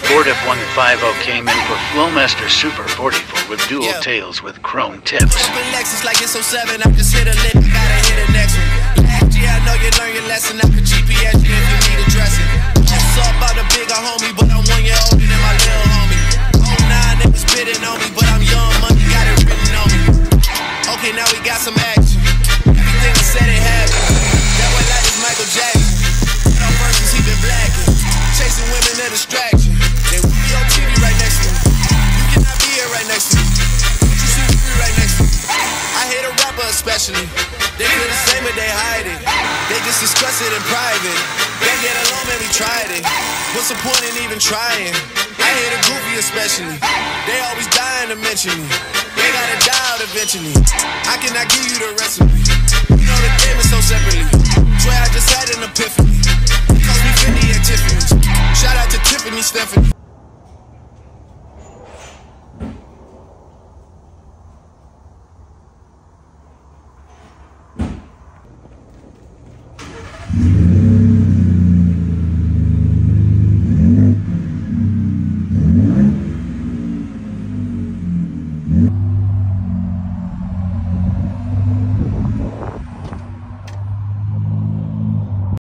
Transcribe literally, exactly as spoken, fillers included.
Ford F one fifty came in for Flowmaster Super forty-four with dual yeah. tails with chrome tips. Open Lexus like it's oh seven, I just hit a lick, gotta hit the next one. Last year I know you learned your lesson, I could G P S you if you need addressing. What's up about the bigger homie, but I'm one year older than my little homie. oh nine, it was spitting on me, but I'm young, money got it written on me. Okay, now we got some action. Everything I said it happened. That way like it's Michael Jackson. No verses, he been blacking. Chasing women, a distraction. Then we be on T V right next to me. You cannot be here right next to me. You see me right next to me. I hate a rapper especially. They feel the same but they hide it. They just discuss it in private. They get along and we tried it. What's the point in even trying? I hate a goofy especially. They always dying to mention me. They gotta die out eventually. I cannot give you the recipe. You know the game is so separately. Swear I just had an epiphany. It cost me fifty at Tiffany's. Shout out to Tiffany Stephanie.